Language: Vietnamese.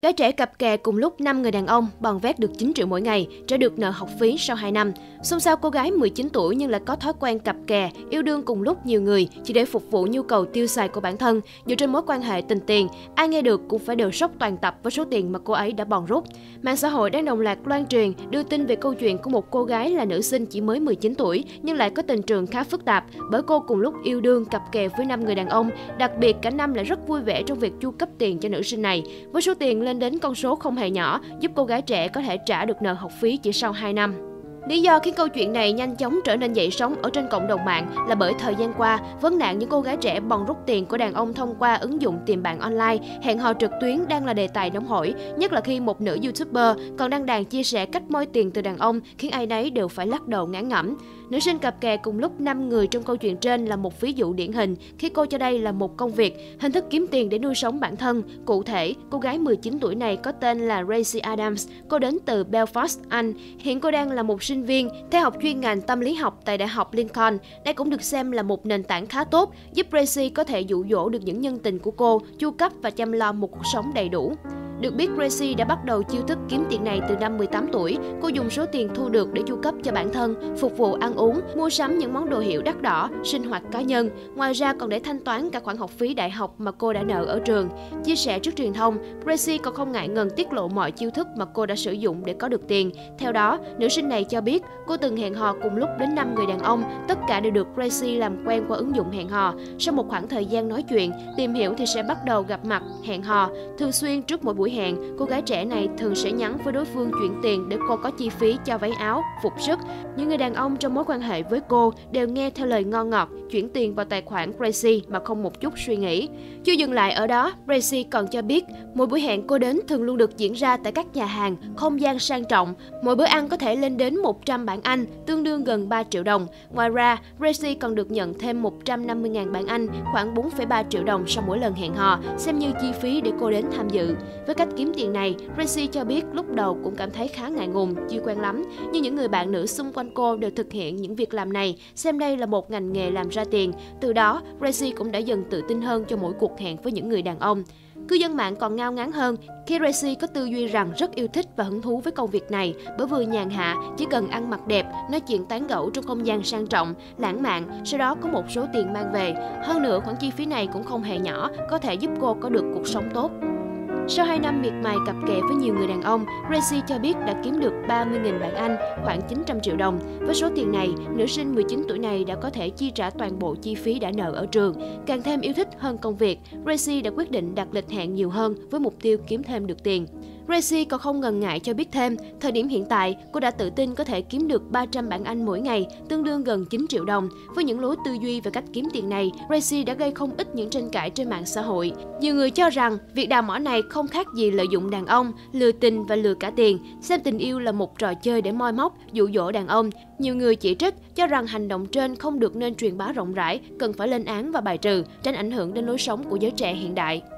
Gái trẻ cặp kè cùng lúc 5 người đàn ông bòn vét được 9 triệu mỗi ngày, trả được nợ học phí sau 2 năm. Xôn xao cô gái 19 tuổi nhưng lại có thói quen cặp kè, yêu đương cùng lúc nhiều người chỉ để phục vụ nhu cầu tiêu xài của bản thân. Dựa trên mối quan hệ tình tiền, ai nghe được cũng phải đều sốc toàn tập với số tiền mà cô ấy đã bòn rút. Mạng xã hội đang đồng loạt loan truyền, đưa tin về câu chuyện của một cô gái là nữ sinh chỉ mới 19 tuổi nhưng lại có tình trường khá phức tạp bởi cô cùng lúc yêu đương cặp kè với 5 người đàn ông. Đặc biệt cả năm lại rất vui vẻ trong việc chu cấp tiền cho nữ sinh này, với số tiền lên đến con số không hề nhỏ, giúp cô gái trẻ có thể trả được nợ học phí chỉ sau 2 năm. Lý do khiến câu chuyện này nhanh chóng trở nên dậy sóng ở trên cộng đồng mạng là bởi thời gian qua, vấn nạn những cô gái trẻ bòn rút tiền của đàn ông thông qua ứng dụng tìm bạn online, hẹn hò trực tuyến đang là đề tài nóng hổi, nhất là khi một nữ YouTuber còn đăng đàn chia sẻ cách moi tiền từ đàn ông khiến ai nấy đều phải lắc đầu ngán ngẩm. Nữ sinh cặp kè cùng lúc 5 người trong câu chuyện trên là một ví dụ điển hình khi cô cho đây là một công việc, hình thức kiếm tiền để nuôi sống bản thân. Cụ thể, cô gái 19 tuổi này có tên là Gracie Adams, cô đến từ Belfast, Anh. Hiện cô đang là một sinh viên theo học chuyên ngành tâm lý học tại Đại học Lincoln. Đây cũng được xem là một nền tảng khá tốt, giúp Gracie có thể dụ dỗ được những nhân tình của cô, chu cấp và chăm lo một cuộc sống đầy đủ. Được biết, Gracie đã bắt đầu chiêu thức kiếm tiền này từ năm 18 tuổi. Cô dùng số tiền thu được để chu cấp cho bản thân, phục vụ ăn uống, mua sắm những món đồ hiệu đắt đỏ, sinh hoạt cá nhân. Ngoài ra còn để thanh toán cả khoản học phí đại học mà cô đã nợ ở trường. Chia sẻ trước truyền thông, Gracie còn không ngại ngần tiết lộ mọi chiêu thức mà cô đã sử dụng để có được tiền. Theo đó, nữ sinh này cho biết cô từng hẹn hò cùng lúc đến 5 người đàn ông, tất cả đều được Gracie làm quen qua ứng dụng hẹn hò. Sau một khoảng thời gian nói chuyện, tìm hiểu thì sẽ bắt đầu gặp mặt, hẹn hò. Thường xuyên trước mỗi buổi hẹn, cô gái trẻ này thường sẽ nhắn với đối phương chuyển tiền để cô có chi phí cho váy áo, phục sức. Những người đàn ông trong mối quan hệ với cô đều nghe theo lời ngon ngọt, chuyển tiền vào tài khoản Gracie mà không một chút suy nghĩ. Chưa dừng lại ở đó, Gracie còn cho biết mỗi buổi hẹn cô đến thường luôn được diễn ra tại các nhà hàng, không gian sang trọng. Mỗi bữa ăn có thể lên đến 100 bảng Anh, tương đương gần 3 triệu đồng. Ngoài ra, Gracie còn được nhận thêm 150.000 bảng Anh, khoảng 4,3 triệu đồng sau mỗi lần hẹn hò, xem như chi phí để cô đến tham dự. Với cách kiếm tiền này, Gracie cho biết lúc đầu cũng cảm thấy khá ngại ngùng, chưa quen lắm. Nhưng những người bạn nữ xung quanh cô đều thực hiện những việc làm này, xem đây là một ngành nghề làm ra tiền. Từ đó, Gracie cũng đã dần tự tin hơn cho mỗi cuộc hẹn với những người đàn ông. Cư dân mạng còn ngao ngán hơn khi Gracie có tư duy rằng rất yêu thích và hứng thú với công việc này bởi vừa nhàn hạ, chỉ cần ăn mặc đẹp, nói chuyện tán gẫu trong không gian sang trọng, lãng mạn, sau đó có một số tiền mang về. Hơn nữa, khoản chi phí này cũng không hề nhỏ, có thể giúp cô có được cuộc sống tốt. Sau 2 năm miệt mài cặp kè với nhiều người đàn ông, Gracie cho biết đã kiếm được 30.000 bảng Anh, khoảng 900 triệu đồng. Với số tiền này, nữ sinh 19 tuổi này đã có thể chi trả toàn bộ chi phí đã nợ ở trường. Càng thêm yêu thích hơn công việc, Gracie đã quyết định đặt lịch hẹn nhiều hơn với mục tiêu kiếm thêm được tiền. Gracie còn không ngần ngại cho biết thêm, thời điểm hiện tại, cô đã tự tin có thể kiếm được 300 bảng Anh mỗi ngày, tương đương gần 9 triệu đồng. Với những lối tư duy về cách kiếm tiền này, Gracie đã gây không ít những tranh cãi trên mạng xã hội. Nhiều người cho rằng việc đào mỏ này không khác gì lợi dụng đàn ông, lừa tình và lừa cả tiền, xem tình yêu là một trò chơi để moi móc, dụ dỗ đàn ông. Nhiều người chỉ trích cho rằng hành động trên không được nên truyền bá rộng rãi, cần phải lên án và bài trừ, tránh ảnh hưởng đến lối sống của giới trẻ hiện đại.